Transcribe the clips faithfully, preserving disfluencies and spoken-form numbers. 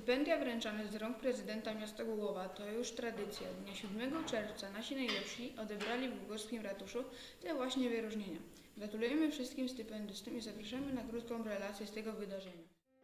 Stypendia wręczane z rąk prezydenta miasta Głogowa to już tradycja. Dnia siódmego czerwca nasi najlepsi odebrali w głogowskim ratuszu te właśnie wyróżnienia. Gratulujemy wszystkim stypendystom i zapraszamy na krótką relację z tego wydarzenia.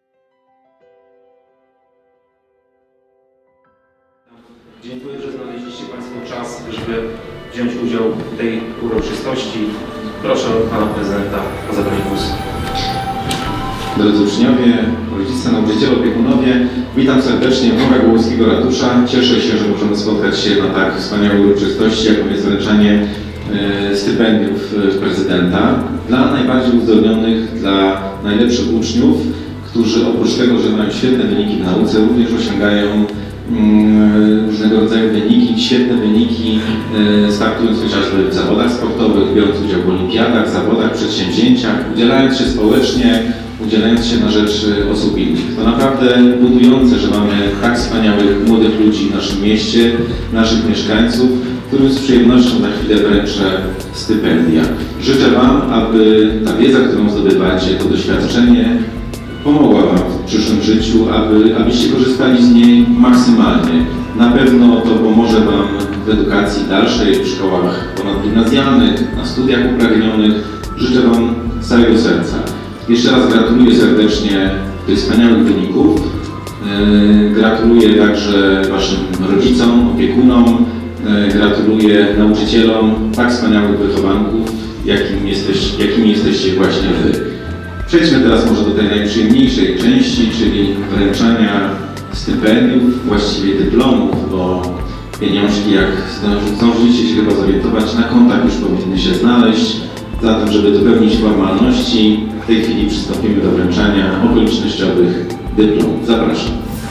Dziękuję, że znaleźliście Państwo czas, żeby wziąć udział w tej uroczystości. Proszę Pana Prezydenta o zabranie głosu. Drodzy uczniowie, rodzice, nauczyciele, opiekunowie, witam serdecznie w murach Głogowskiego Ratusza. Cieszę się, że możemy spotkać się na tak wspaniałej uroczystości, jaką jest wręczanie e, stypendiów prezydenta dla najbardziej uzdolnionych, dla najlepszych uczniów, którzy oprócz tego, że mają świetne wyniki w nauce, również osiągają mm, różnego rodzaju wyniki, świetne wyniki, e, startując chociażby w zawodach sportowych, biorąc udział w olimpiadach, zawodach, przedsięwzięciach, udzielając się społecznie, udzielając się na rzecz osób innych. To naprawdę budujące, że mamy tak wspaniałych młodych ludzi w naszym mieście, naszych mieszkańców, którym z przyjemnością za chwilę wręczę stypendia. Życzę Wam, aby ta wiedza, którą zdobywacie, to doświadczenie pomogła Wam w przyszłym życiu, aby, abyście korzystali z niej maksymalnie. Na pewno to pomoże Wam w edukacji dalszej, w szkołach ponadgimnazjalnych, na studiach uprawnionych. Życzę Wam z całego serca. Jeszcze raz gratuluję serdecznie tych wspaniałych wyników. Yy, gratuluję także Waszym rodzicom, opiekunom. Yy, gratuluję nauczycielom tak wspaniałych wychowanków, jakim jesteś, jakimi jesteście właśnie Wy. Przejdźmy teraz może do tej najprzyjemniejszej części, czyli wręczania stypendiów, właściwie dyplomów, bo pieniążki, jak zdążyliście się chyba zorientować, na kontach już powinny się znaleźć. Zatem, żeby dopełnić formalności, w tej chwili przystąpimy do wręczania okolicznościowych dyplomów. Zapraszam.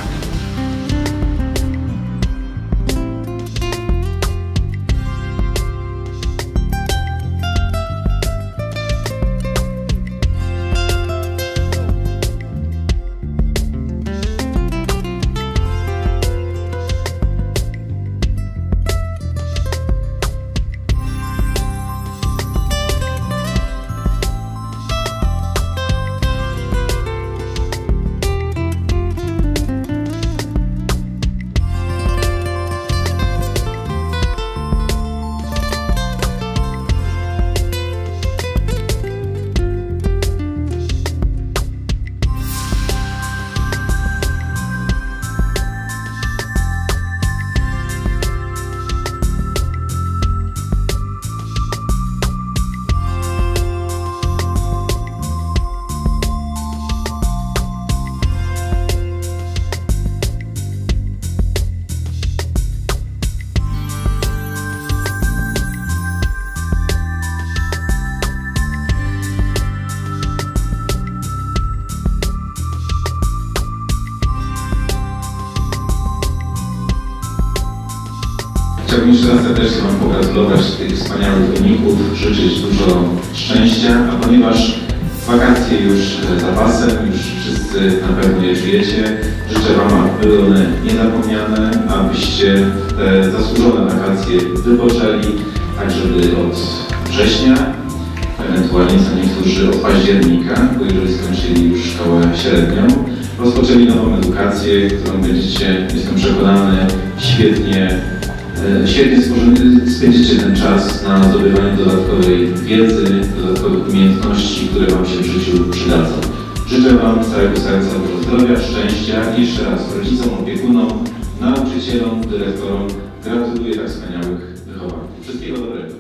Chciałbym jeszcze raz serdecznie Wam pogratulować tych wspaniałych wyników, życzyć dużo szczęścia, a ponieważ wakacje już za pasem, już wszyscy na pewno je czujecie, życzę Wam, aby były one niezapomniane, abyście te zasłużone wakacje wypoczęli, tak żeby od września, ewentualnie co niektórzy od października, bo jeżeli skończyli już szkołę średnią, rozpoczęli nową edukację, którą będziecie, jestem przekonany, świetnie Świetnie spędzicie ten czas na zdobywaniu dodatkowej wiedzy, dodatkowych umiejętności, które Wam się w życiu przydadzą. Życzę Wam z całego serca dużo zdrowia, szczęścia i jeszcze raz rodzicom, opiekunom, nauczycielom, dyrektorom gratuluję tak wspaniałych wychowanków. Wszystkiego dobrego.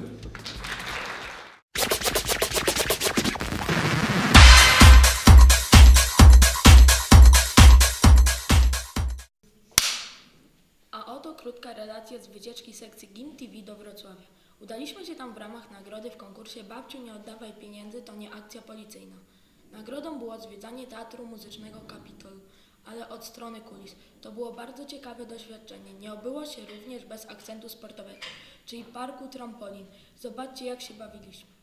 A oto krótka relacja z wycieczki sekcji G I M T V do Wrocławia. Udaliśmy się tam w ramach nagrody w konkursie Babciu, nie oddawaj pieniędzy, to nie akcja policyjna. Nagrodą było zwiedzanie Teatru Muzycznego Kapitol, ale od strony kulis. To było bardzo ciekawe doświadczenie. Nie obyło się również bez akcentu sportowego, czyli parku trampolin. Zobaczcie, jak się bawiliśmy.